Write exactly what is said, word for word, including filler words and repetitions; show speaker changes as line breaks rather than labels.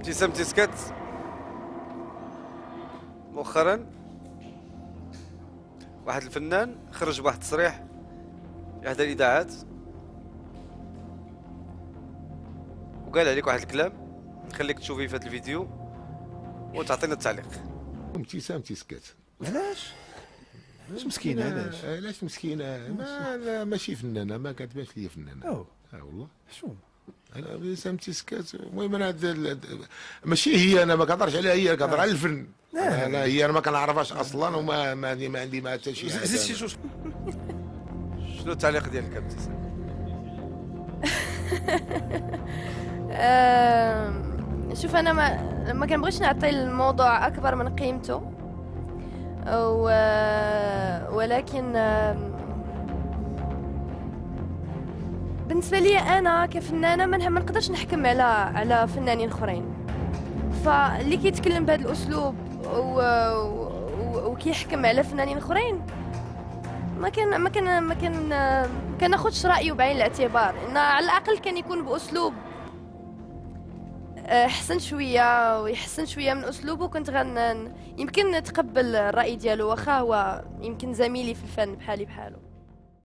ابتسام تيسكات مؤخرا واحد الفنان خرج بواحد التصريح في احدى الاذاعات وقال عليك واحد الكلام، نخليك تشوفيه في هذا الفيديو وتعطينا التعليق.
ابتسام تيسكات
علاش؟ علاش مسكينه؟ علاش؟
علاش مسكينه؟ ما لا ماشي فنانه، ما كتبانش ليا فنانه.
اوه
اه والله
شو
انا ابتسام تيسكات. المهم انا هاد ماشي هي، انا ما كنهضرش عليها هي، كنهضر على الفن.
لا
لا هي انا ما كنعرفهاش اصلا وما ما عندي ما عندي ما حتى شي حاجه.
زيد شي جوج.
شنو التعليق ديالك ابتسام؟
آم، شوف انا ما ما كنبغيش نعطي الموضوع اكبر من قيمته، و... ولكن آم، بالنسبه لي انا كفنانه ما ما نقدرش نحكم على على فنانين اخرين، فاللي كيتكلم بهذا الاسلوب و... و... وكيحكم على فنانين اخرين ما كان ما كان ما كان ما كناخذش رايه بعين الاعتبار، ان على الاقل كان يكون باسلوب احسن شويه ويحسن شويه من اسلوبه، كنت غن يمكن نتقبل الراي ديالو واخا هو يمكن زميلي في الفن بحالي بحالو.